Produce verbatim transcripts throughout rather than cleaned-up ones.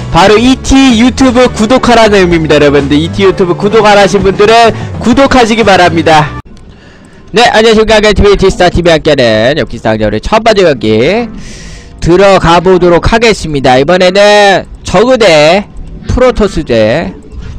바로 이티 유튜브 구독하라는 의미입니다. 여러분들 이티 유튜브 구독 안 하신 분들은 구독하시기 바랍니다. 네, 안녕하십니까. 티비 티스타티비 함께하는 엽기상자의 첫 번째 경기 들어가 보도록 하겠습니다. 이번에는 저그 대 프로토스 대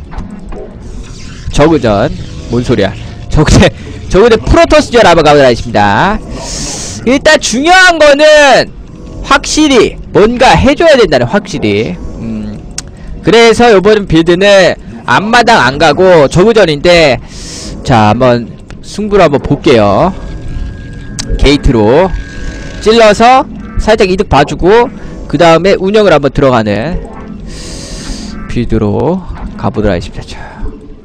저그전. 뭔 소리야. 저그 대 저그 대 프로토스전 한번 가보도록 하겠습니다. 일단 중요한 거는 확실히 뭔가 해줘야 된다는, 확실히. 음 그래서 요번 빌드는 앞마당 안 가고 저그전인데, 자 한번 승부를 한번 볼게요. 게이트로 찔러서 살짝 이득 봐주고 그 다음에 운영을 한번 들어가는 빌드로 가보도록 하겠습니다. 자.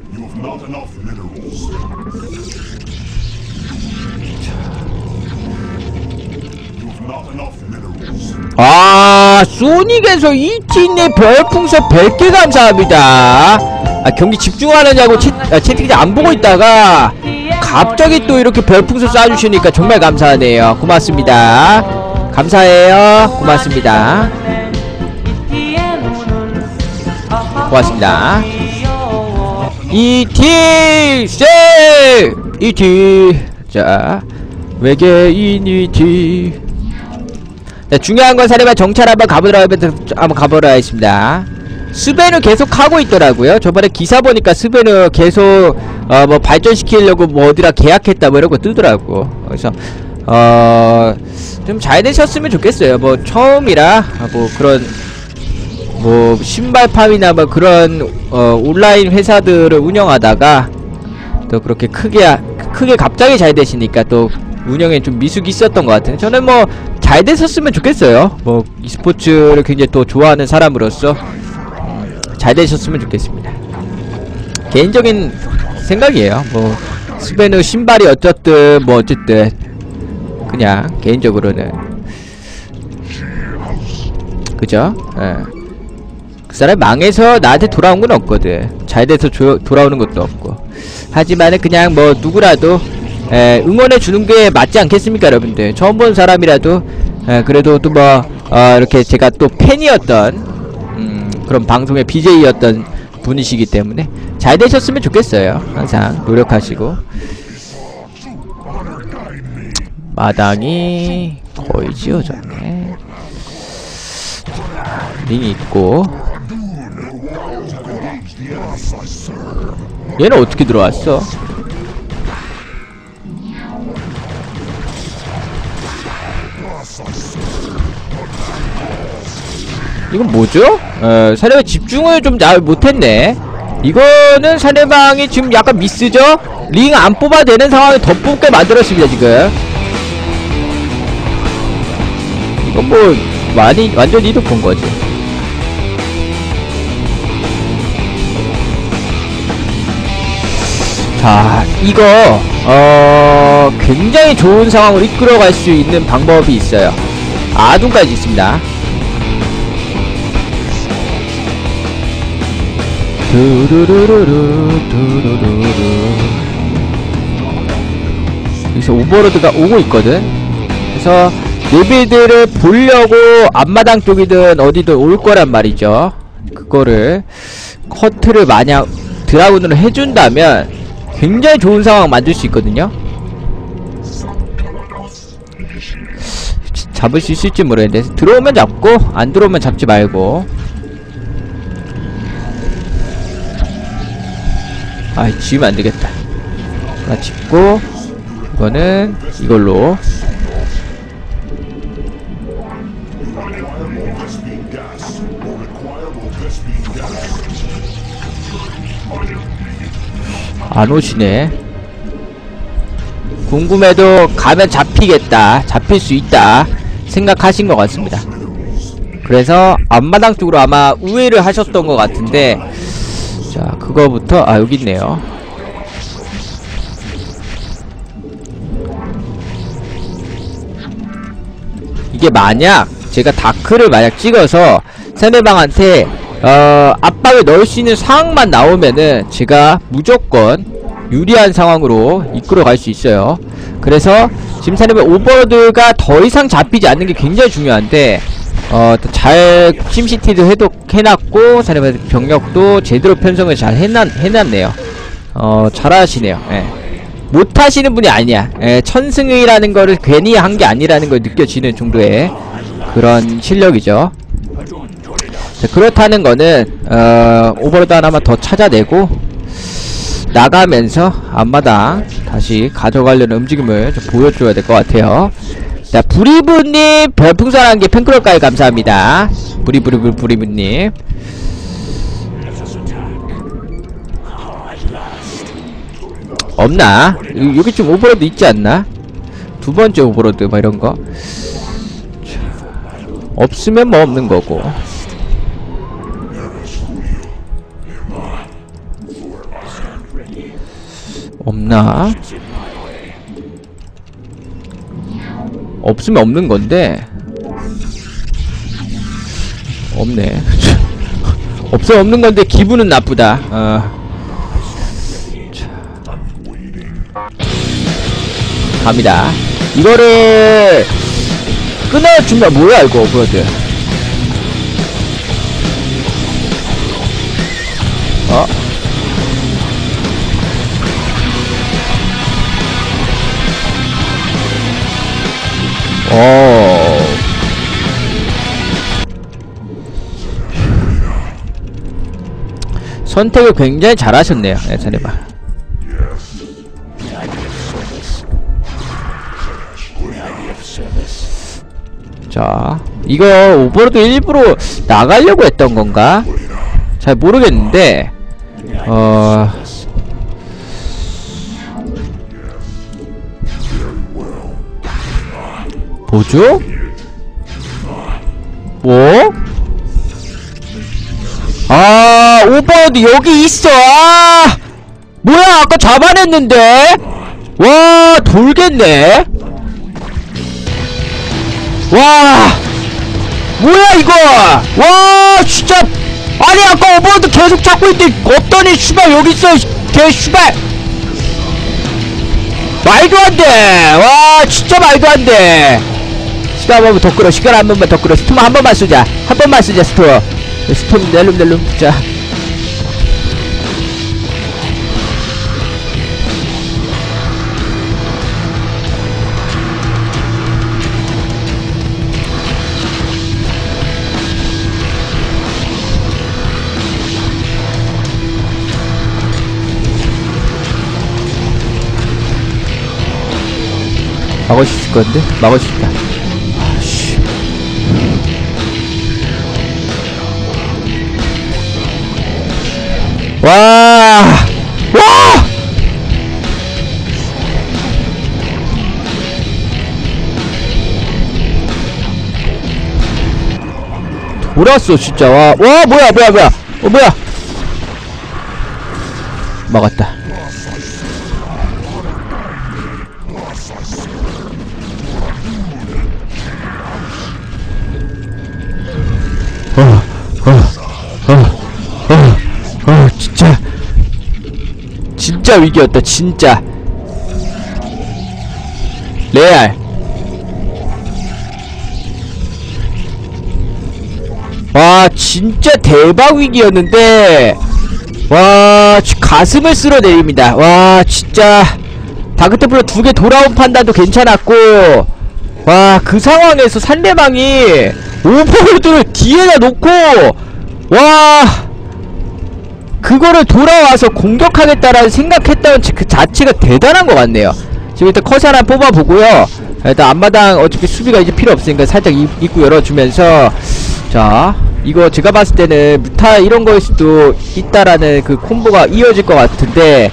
아, 소닉에서 이티님 별풍선 백 개 감사합니다. 아, 경기 집중하느냐고 채, 아, 채팅창 안 보고 있다가 갑자기 또 이렇게 별풍선 쏴주시니까 정말 감사하네요. 고맙습니다. 감사해요. 고맙습니다. 고맙습니다. 이티 세 이티. 자, 외계인 이티. 자, 중요한 건 사례만 정찰 한번 가보도록 한번 가보도록 하겠습니다. 스벤을 계속 하고 있더라고요. 저번에 기사 보니까 스벤을 계속 어 뭐 발전시키려고 뭐 어디라 계약했다 뭐 이런거 뜨더라고. 그래서 어 좀 잘 되셨으면 좋겠어요. 뭐 처음이라 뭐 그런 뭐 신발팜이나 뭐 그런 어 온라인 회사들을 운영하다가 또 그렇게 크게 크게 갑자기 잘 되시니까 또 운영에 좀 미숙이 있었던 것 같은데, 저는 뭐 잘 됐었으면 좋겠어요. 뭐 e스포츠를 굉장히 또 좋아하는 사람으로서 잘 되셨으면 좋겠습니다. 개인적인 생각이에요. 뭐 스베누 신발이 어쨌든 뭐 어쨌든 그냥 개인적으로는 그죠? 예. 그 사람 망해서 나한테 돌아온 건 없거든. 잘 돼서 조, 돌아오는 것도 없고. 하지만은 그냥 뭐 누구라도 에, 응원해 주는 게 맞지 않겠습니까, 여러분들? 처음 본 사람이라도 에, 그래도 또 뭐 어, 이렇게 제가 또 팬이었던 음, 그런 방송의 비제이였던 분이시기 때문에 잘 되셨으면 좋겠어요. 항상 노력하시고. 마당이 거의 지어졌네. 링이 있고. 얘는 어떻게 들어왔어? 이건 뭐죠? 어, 상대방 집중을 좀 잘 못했네. 이거는 상대방이 지금 약간 미스죠? 링 안 뽑아야 되는 상황을 더 뽑게 만들었습니다, 지금. 이건 뭐, 많이, 완전 이득 본 거지. 자, 이거, 어, 굉장히 좋은 상황으로 이끌어갈 수 있는 방법이 있어요. 아둔까지 있습니다. 두루루루루 두루루루. 여기서 오버로드가 오고 있거든. 그래서 내빌드를 보려고 앞마당 쪽이든 어디든 올 거란 말이죠. 그거를 커트를 만약 드라군으로 해준다면 굉장히 좋은 상황 만들 수 있거든요. 잡을 수 있을지 모르겠는데 들어오면 잡고 안 들어오면 잡지 말고. 아, 지우면 안되겠다. 하나 짚고 이거는 이걸로. 안 오시네. 궁금해도 가면 잡히겠다, 잡힐 수 있다 생각하신 것 같습니다. 그래서 앞마당 쪽으로 아마 우회를 하셨던 것 같은데, 자 그거부터. 아, 여기 있네요. 이게 만약 제가 다크를 만약 찍어서 상대방한테 어 압박을 넣을 수 있는 상황만 나오면은 제가 무조건 유리한 상황으로 이끌어 갈 수 있어요. 그래서 지금 상대방 오버로드가 더 이상 잡히지 않는 게 굉장히 중요한데, 어, 잘 심시티도 해도 해놨고 자네가 병력도 제대로 편성을 잘 해놨, 해놨네요. 어, 잘하시네요. 예. 못하시는 분이 아니야. 예, 천승이라는 거를 괜히 한 게 아니라는 걸 느껴지는 정도의 그런 실력이죠. 자, 그렇다는 거는 어, 오버로드 하나만 더 찾아내고 나가면서 앞마당 다시 가져가려는 움직임을 좀 보여줘야 될 것 같아요. 자, 부리부님 별풍선 한 개 팬클럽까지 감사합니다. 부리부리부 부리부님. 없나? 여기 좀 오버로드 있지 않나? 두 번째 오버로드 뭐 이런 거. 없으면 뭐 없는 거고. 없나? 없으면 없는 건데. 없네. 없으면 없는 건데 기분은 나쁘다. 어. 갑니다. 이거를 끊어준다. 뭐야 이거 오버로드. 어? 어. 선택을 굉장히 잘하셨네요. 네, 잘해봐. 자, 이거 오버로드 일부러 나가려고 했던 건가? 잘 모르겠는데, 어. 뭐죠? 뭐? 아, 오버로드 여기 있어. 아, 뭐야, 아까 잡아냈는데? 와, 돌겠네. 와, 뭐야 이거. 와, 진짜. 아니, 아까 오버로드 계속 찾고 있더니 없더니 슈발 여기 있어. 개 슈발. 말도 안 돼. 와, 진짜 말도 안 돼. 시간 한 번만 더 끌어. 시간 한 번만 더 끌어. 스톰 한 번만 쓰자. 한 번만 쓰자. 스톰. 스톰 낼름 낼름. 자. 막을 수 있을 건데? 막을 수 있다. 아씨. 와! 와! 돌았어, 진짜. 와, 와, 뭐야, 뭐야, 뭐야. 어, 뭐야. 막았다. 어, 어, 어, 어, 어, 진짜, 진짜 위기였다, 진짜. 레알. 와, 진짜 대박 위기였는데, 와, 가슴을 쓸어내립니다. 와, 진짜. 다크템플러 두 개 돌아온 판단도 괜찮았고, 와, 그 상황에서 상대방이 오버로드를 뒤에다 놓고, 와, 그거를 돌아와서 공격하겠다라는 생각했던 그 자체가 대단한 것 같네요. 지금 일단 컷 하나 뽑아보고요. 일단 앞마당 어차피 수비가 이제 필요 없으니까 살짝 입, 입구 열어주면서, 자, 이거 제가 봤을 때는 뮤타 이런 거일 수도 있다라는 그 콤보가 이어질 것 같은데,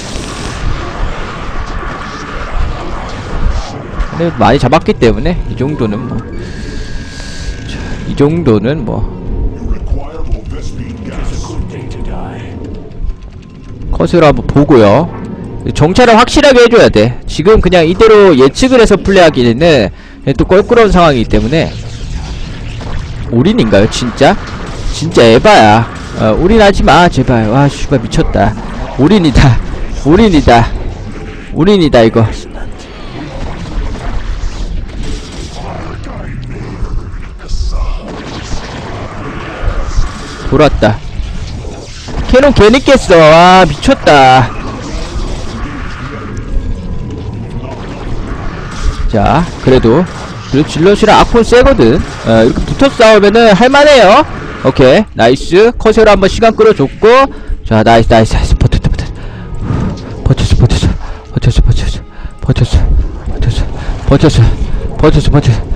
근데 많이 잡았기 때문에 이 정도는 뭐, 자, 이 정도는 뭐 컷으로 한번 보고요. 정찰을 확실하게 해줘야 돼. 지금 그냥 이대로 예측을 해서 플레이하기에는 또 껄끄러운 상황이기 때문에. 올인인가요 진짜? 진짜 에바야. 어, 올인하지마 제발. 와 슈발 미쳤다. 올인이다. 올인이다. 올인이다 이거. 돌았다. 캐논 괜히 깼어. 아 미쳤다. 자 그래도 그리고 질럿이랑 아콘 세거든. 어, 이렇게 붙어서 싸우면은 할만해요. 오케이 나이스. 커세로 한번 시간 끌어줬고, 자 나이스 나이스 나이스. 버텼다 버텼다. 버텼어 버텼어 버텼어 버텼어 버텼어 버텼어 버텼어 버텼어 버텼어.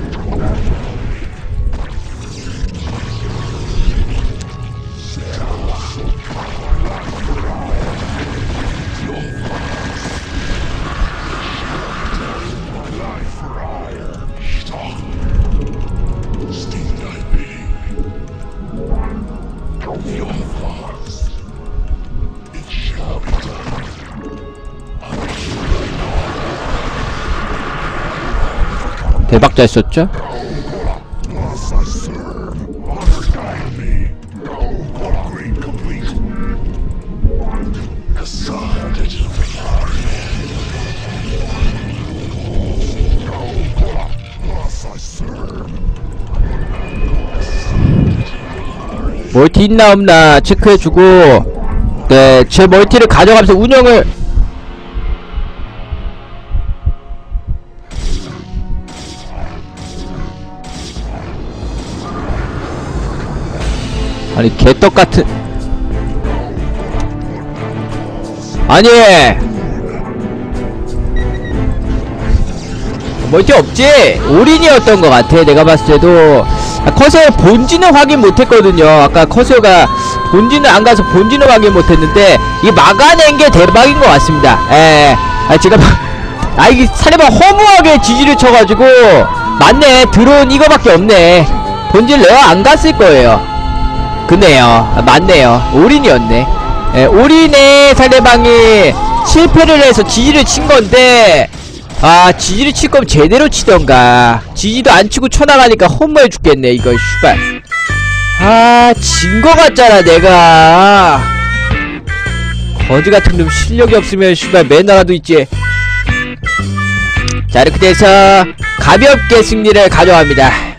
대박 잘 썼죠? 멀티 있나 없나 체크해주고, 네, 제 멀티를 가져가면서 운영을. 아니 개떡같은. 아니 멀티 없지? 올인이었던 것 같아. 내가 봤을 때도. 아, 커세어 본진은 확인 못했거든요. 아까 커세어가 본진은 안 가서 본진은 확인 못했는데 이 막아낸 게 대박인 것 같습니다. 에, 아 제가 아 이게 사례방 허무하게 지지를 쳐가지고. 맞네, 드론 이거밖에 없네. 본진 레어 안 갔을 거예요. 그네요. 아, 맞네요. 올인이었네. 에, 올인에 상대방이 실패를 해서 지지를 친 건데, 아 지지를 칠 거면 제대로 치던가. 지지도 안 치고 쳐나가니까 허무해 죽겠네 이거 슈발. 아 진 거 같잖아 내가. 거지 같은 놈 실력이 없으면 슈발 매너라도 있지. 자 이렇게 돼서 가볍게 승리를 가져갑니다.